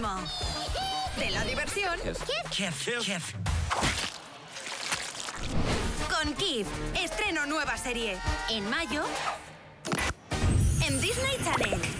ritmo. De la diversión. Kif. Con Kif. Estreno nueva serie. En mayo. En Disney Channel.